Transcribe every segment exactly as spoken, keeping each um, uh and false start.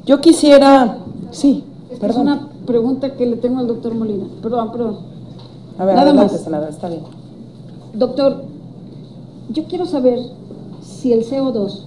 Yo quisiera, sí, Esta perdón. Es una pregunta que le tengo al doctor Molina. Perdón, perdón. A ver, Nada adelante, más. senadora, está bien. Doctor, yo quiero saber si el C O dos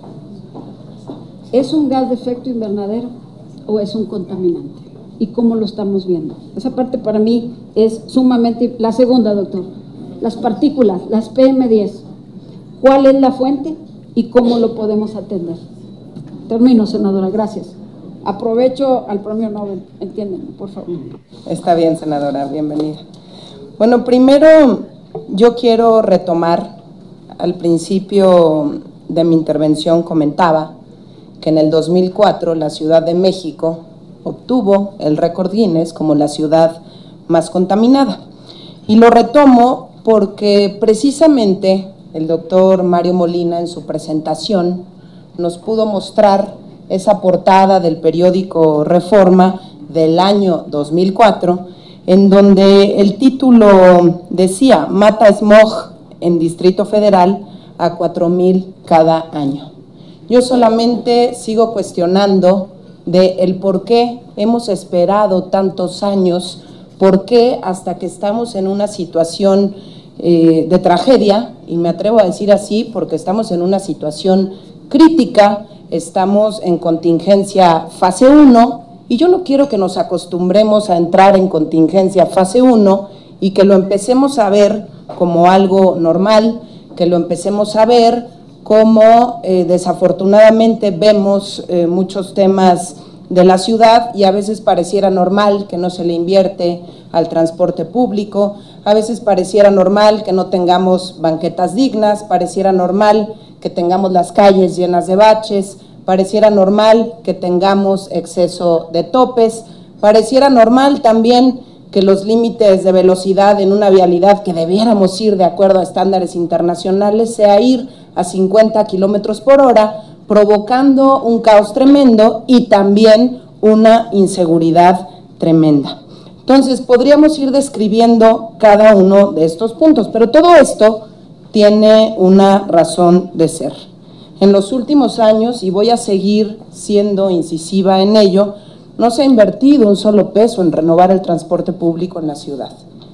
es un gas de efecto invernadero o es un contaminante y cómo lo estamos viendo. Esa parte para mí es sumamente... La segunda, doctor, las partículas, las P M diez, ¿cuál es la fuente y cómo lo podemos atender? Termino, senadora, gracias. Aprovecho al premio Nobel, entiéndanme, por favor. Está bien, senadora, bienvenida. Bueno, primero yo quiero retomar, al principio de mi intervención comentaba que en el dos mil cuatro la Ciudad de México obtuvo el récord Guinness como la ciudad más contaminada. Y lo retomo porque precisamente el doctor Mario Molina en su presentación nos pudo mostrar esa portada del periódico Reforma del año dos mil cuatro, en donde el título decía: mata smog en Distrito Federal a cuatro mil cada año. Yo solamente sigo cuestionando de el por qué hemos esperado tantos años, por qué hasta que estamos en una situación eh, de tragedia, y me atrevo a decir así porque estamos en una situación crítica, estamos en contingencia fase uno, y yo no quiero que nos acostumbremos a entrar en contingencia fase uno y que lo empecemos a ver como algo normal, que lo empecemos a ver como eh, desafortunadamente vemos eh, muchos temas de la ciudad y a veces pareciera normal que no se le invierte al transporte público, a veces pareciera normal que no tengamos banquetas dignas, pareciera normal que tengamos las calles llenas de baches, pareciera normal que tengamos exceso de topes, pareciera normal también que los límites de velocidad en una vialidad que debiéramos ir de acuerdo a estándares internacionales sea ir a cincuenta kilómetros por hora, provocando un caos tremendo y también una inseguridad tremenda. Entonces, podríamos ir describiendo cada uno de estos puntos, pero todo esto tiene una razón de ser. En los últimos años, y voy a seguir siendo incisiva en ello, no se ha invertido un solo peso en renovar el transporte público en la ciudad.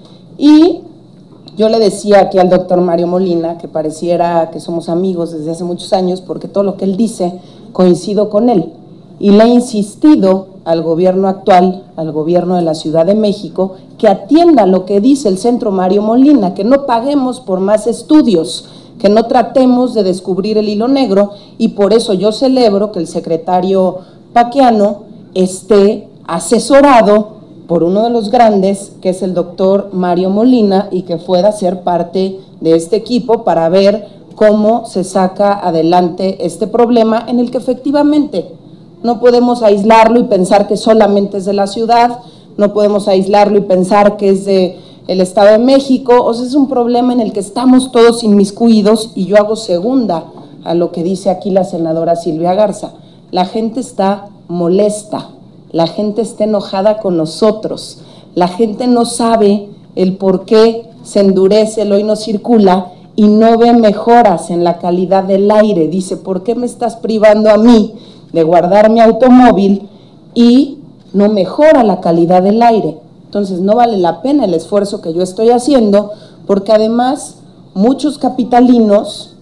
Y yo le decía aquí al doctor Mario Molina que pareciera que somos amigos desde hace muchos años porque todo lo que él dice coincido con él. Y le he insistido al gobierno actual, al gobierno de la Ciudad de México, que atienda lo que dice el Centro Mario Molina, que no paguemos por más estudios, que no tratemos de descubrir el hilo negro, y por eso yo celebro que el secretario Paquiano esté asesorado por uno de los grandes, que es el doctor Mario Molina, y que pueda ser parte de este equipo para ver cómo se saca adelante este problema en el que efectivamente no podemos aislarlo y pensar que solamente es de la ciudad, no podemos aislarlo y pensar que es de el Estado de México, o sea, es un problema en el que estamos todos inmiscuidos, y yo hago segunda a lo que dice aquí la senadora Silvia Garza. La gente está molesta, la gente está enojada con nosotros, la gente no sabe el por qué se endurece el hoy no circula y no ve mejoras en la calidad del aire. Dice, ¿por qué me estás privando a mí de guardar mi automóvil y no mejora la calidad del aire? Entonces no vale la pena el esfuerzo que yo estoy haciendo, porque además muchos capitalinos,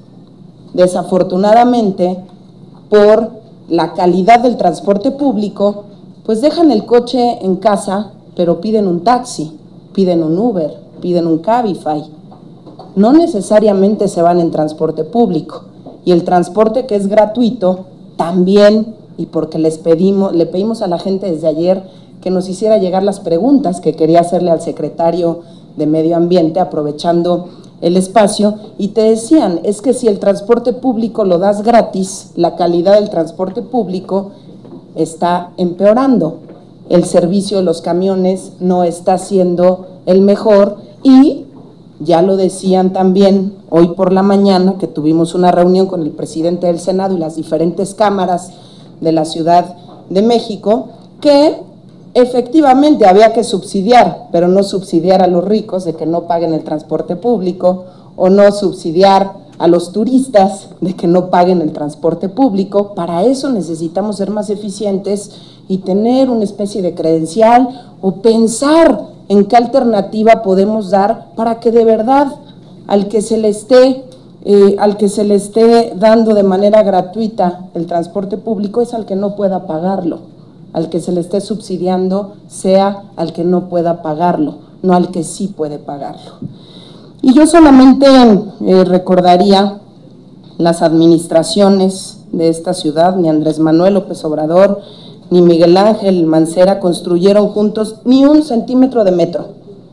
desafortunadamente, por la calidad del transporte público, pues dejan el coche en casa, pero piden un taxi, piden un Uber, piden un Cabify. No necesariamente se van en transporte público, y el transporte que es gratuito también, y porque les pedimos, le pedimos a la gente desde ayer que nos hiciera llegar las preguntas que quería hacerle al secretario de Medio Ambiente, aprovechando el espacio, y te decían, es que si el transporte público lo das gratis, la calidad del transporte público está empeorando, el servicio de los camiones no está siendo el mejor, y ya lo decían también hoy por la mañana que tuvimos una reunión con el presidente del Senado y las diferentes cámaras de la Ciudad de México, que efectivamente había que subsidiar, pero no subsidiar a los ricos de que no paguen el transporte público, o no subsidiar a los turistas de que no paguen el transporte público. Para eso necesitamos ser más eficientes y tener una especie de credencial o pensar en qué alternativa podemos dar para que de verdad al que se le esté, eh, al que se le esté dando de manera gratuita el transporte público es al que no pueda pagarlo, al que se le esté subsidiando sea al que no pueda pagarlo, no al que sí puede pagarlo. Y yo solamente eh, recordaría las administraciones de esta ciudad, ni Andrés Manuel López Obrador, ni Miguel Ángel Mancera construyeron juntos ni un centímetro de metro.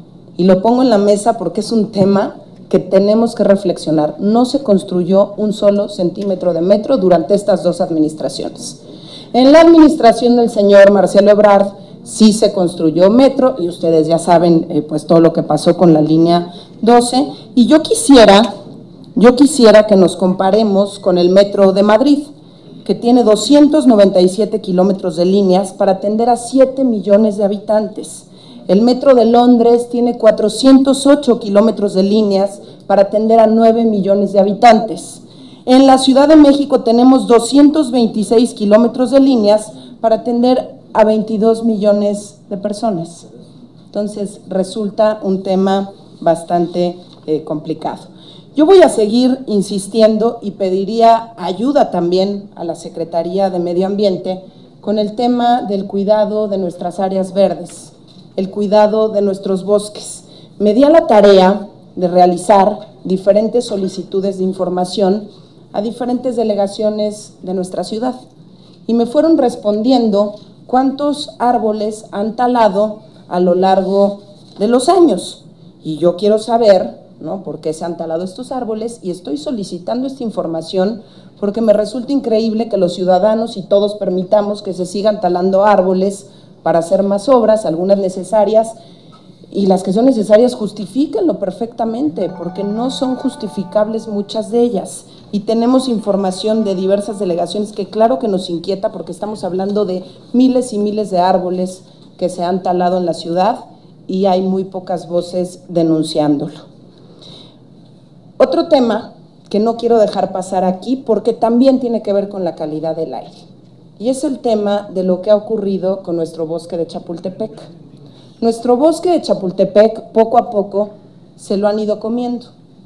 Y lo pongo en la mesa porque es un tema que tenemos que reflexionar. No se construyó un solo centímetro de metro durante estas dos administraciones. En la administración del señor Marcelo Ebrard sí se construyó metro y ustedes ya saben eh, pues todo lo que pasó con la línea doce. Y yo quisiera, yo quisiera que nos comparemos con el metro de Madrid, que tiene doscientos noventa y siete kilómetros de líneas para atender a siete millones de habitantes. El metro de Londres tiene cuatrocientos ocho kilómetros de líneas para atender a nueve millones de habitantes. En la Ciudad de México tenemos doscientos veintiséis kilómetros de líneas para atender a veintidós millones de personas. Entonces resulta un tema bastante eh, complicado. Yo voy a seguir insistiendo y pediría ayuda también a la Secretaría de Medio Ambiente con el tema del cuidado de nuestras áreas verdes, el cuidado de nuestros bosques. Me di a la tarea de realizar diferentes solicitudes de información a diferentes delegaciones de nuestra ciudad y me fueron respondiendo cuántos árboles han talado a lo largo de los años. Y yo quiero saber, ¿no?, por qué se han talado estos árboles y estoy solicitando esta información porque me resulta increíble que los ciudadanos y todos permitamos que se sigan talando árboles para hacer más obras, algunas necesarias, y las que son necesarias justifíquenlo perfectamente, porque no son justificables muchas de ellas. Y tenemos información de diversas delegaciones que claro que nos inquieta porque estamos hablando de miles y miles de árboles que se han talado en la ciudad y hay muy pocas voces denunciándolo. Otro tema que no quiero dejar pasar aquí porque también tiene que ver con la calidad del aire y es el tema de lo que ha ocurrido con nuestro bosque de Chapultepec. Nuestro bosque de Chapultepec poco a poco se lo han ido comiendo,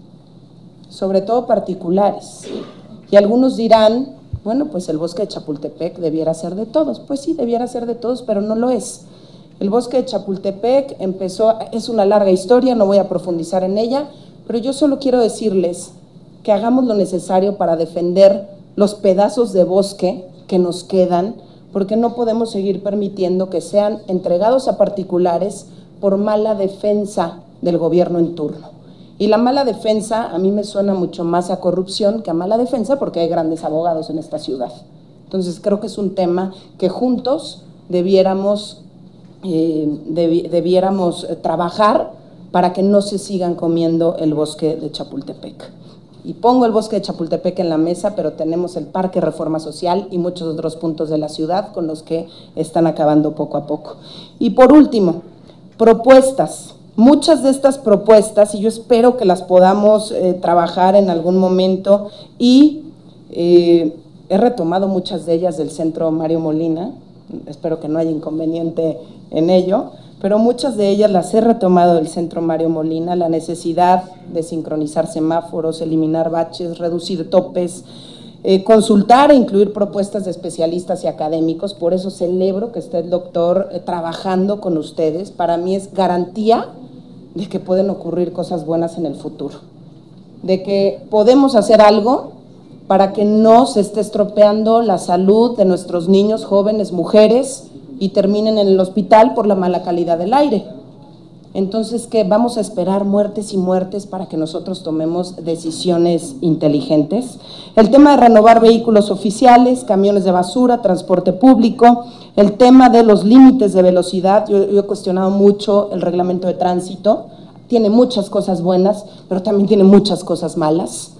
sobre todo particulares. Y algunos dirán, bueno, pues el bosque de Chapultepec debiera ser de todos. Pues sí, debiera ser de todos, pero no lo es. El bosque de Chapultepec empezó, es una larga historia, no voy a profundizar en ella, pero yo solo quiero decirles que hagamos lo necesario para defender los pedazos de bosque que nos quedan, porque no podemos seguir permitiendo que sean entregados a particulares por mala defensa del gobierno en turno. Y la mala defensa a mí me suena mucho más a corrupción que a mala defensa porque hay grandes abogados en esta ciudad. Entonces creo que es un tema que juntos debiéramos, eh, debi debiéramos trabajar para que no se sigan comiendo el bosque de Chapultepec. Y pongo el bosque de Chapultepec en la mesa, pero tenemos el Parque Reforma Social y muchos otros puntos de la ciudad con los que están acabando poco a poco. Y por último, propuestas. Muchas de estas propuestas, y yo espero que las podamos eh, trabajar en algún momento, y eh, he retomado muchas de ellas del Centro Mario Molina, espero que no haya inconveniente en ello, pero muchas de ellas las he retomado del Centro Mario Molina, la necesidad de sincronizar semáforos, eliminar baches, reducir topes, eh, consultar e incluir propuestas de especialistas y académicos. Por eso celebro que esté el doctor eh, trabajando con ustedes. Para mí es garantía de que pueden ocurrir cosas buenas en el futuro, de que podemos hacer algo para que no se esté estropeando la salud de nuestros niños, jóvenes, mujeres, y terminen en el hospital por la mala calidad del aire. Entonces, ¿qué? ¿Vamos a esperar muertes y muertes para que nosotros tomemos decisiones inteligentes? El tema de renovar vehículos oficiales, camiones de basura, transporte público, el tema de los límites de velocidad. Yo, yo he cuestionado mucho el reglamento de tránsito, tiene muchas cosas buenas, pero también tiene muchas cosas malas.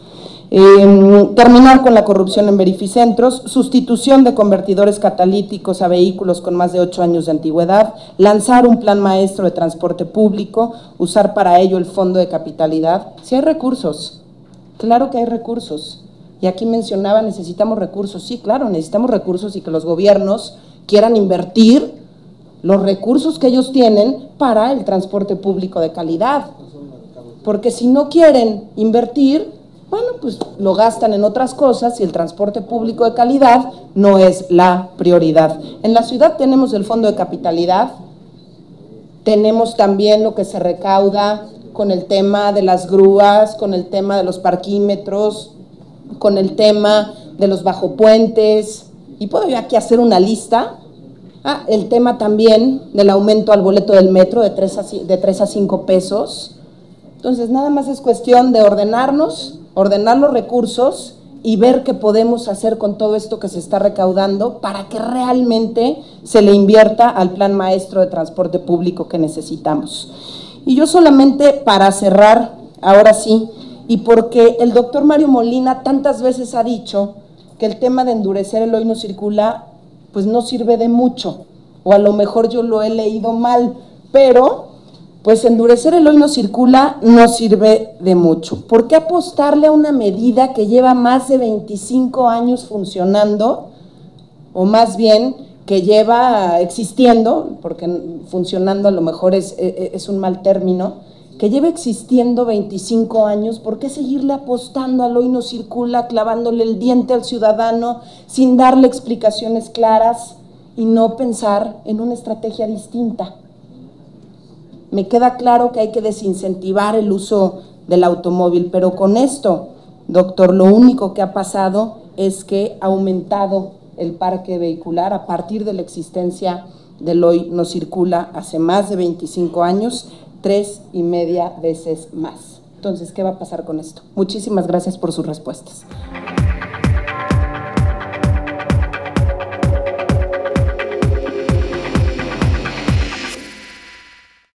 Eh, terminar con la corrupción en verificentros, sustitución de convertidores catalíticos a vehículos con más de ocho años de antigüedad, lanzar un plan maestro de transporte público, usar para ello el fondo de capitalidad. Si hay recursos, Claro que hay recursos. Y aquí mencionaba, necesitamos recursos. Sí, claro, necesitamos recursos y que los gobiernos quieran invertir los recursos que ellos tienen para el transporte público de calidad. Porque si no quieren invertir, bueno, pues lo gastan en otras cosas y el transporte público de calidad no es la prioridad. En la ciudad tenemos el fondo de capitalidad, tenemos también lo que se recauda con el tema de las grúas, con el tema de los parquímetros, con el tema de los bajopuentes, y puedo yo aquí hacer una lista. Ah, el tema también del aumento al boleto del metro de tres a cinco pesos. Entonces, nada más es cuestión de ordenarnos, ordenar los recursos y ver qué podemos hacer con todo esto que se está recaudando para que realmente se le invierta al plan maestro de transporte público que necesitamos. Y yo solamente para cerrar, ahora sí, y porque el doctor Mario Molina tantas veces ha dicho que el tema de endurecer el hoy no circula, pues no sirve de mucho, o a lo mejor yo lo he leído mal, pero pues endurecer el hoy no circula no sirve de mucho. ¿Por qué apostarle a una medida que lleva más de veinticinco años funcionando, o más bien que lleva existiendo, porque funcionando a lo mejor es, es un mal término, que lleva existiendo veinticinco años? ¿Por qué seguirle apostando al hoy no circula, clavándole el diente al ciudadano sin darle explicaciones claras y no pensar en una estrategia distinta? Me queda claro que hay que desincentivar el uso del automóvil, pero con esto, doctor, lo único que ha pasado es que ha aumentado el parque vehicular a partir de la existencia del hoy no circula hace más de veinticinco años, tres y media veces más. Entonces, ¿qué va a pasar con esto? Muchísimas gracias por sus respuestas.